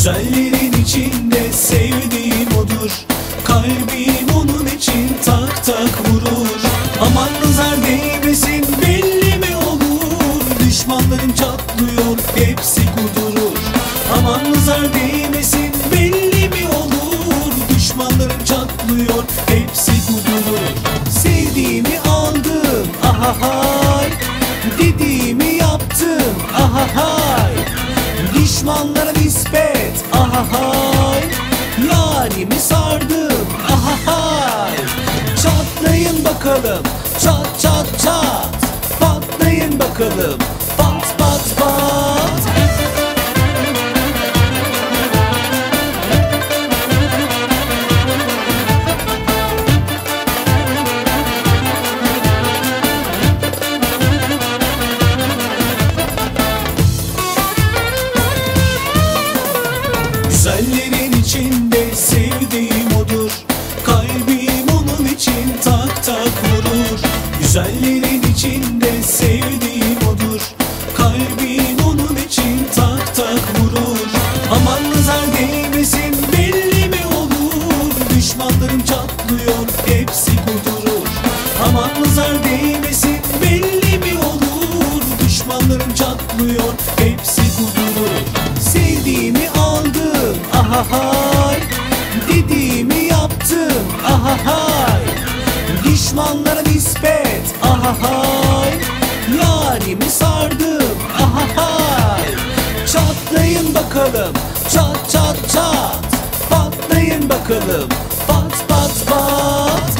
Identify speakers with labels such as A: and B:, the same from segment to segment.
A: Güzellerin içinde sevdiğim odur. Kalbim onun için tak tak vurur. Aman nazar değmesin, belli mi olur? Düşmanlarım çatlıyor, hepsi kudurur. Aman nazar değmesin, belli mi olur? Düşmanlarım çatlıyor, hepsi kudurur. Sevdiğimi aldım, ahahay. Dediğimi yaptım, ahahay. Düşmanlara nispet, ahahay. Yarimi sardım, ahahay. Çatlayın bakalım, çat çat çat. Patlayın bakalım, pat pat pat. Güzellerin içinde sevdiğim odur. Kalbim onun için tak tak vurur. Güzellerin içinde sevdiğim odur. Kalbim onun için tak tak vurur. Aman nazar değmesin, belli mi olur? Düşmanlarım çatlıyor, hepsi kudurur. Aman nazar değmesin, belli mi olur? Düşmanlarım çatlıyor, hepsi kudurur. Sevdiğimi aldım, ahahay. Dediğimi yaptım, ahahay. Düşmanlara nispet, ahahay. Yarimi sardım, ahahay. Çatlayın bakalım, çat çat çat. Patlayın bakalım, pat pat pat.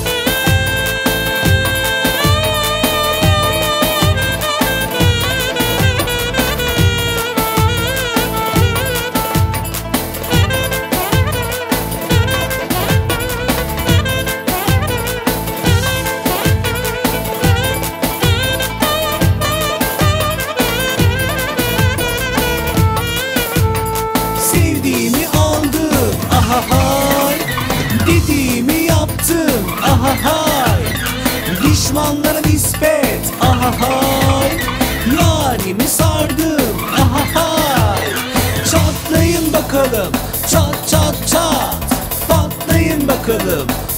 A: Sevdiğimi aldım, ahahay. Dediğimi yaptım, ahahay. Düşmanlara nispet, ahahay. Yarimi sardım, ahahay. Çatlayın bakalım, çat çat çat. Patlayın bakalım,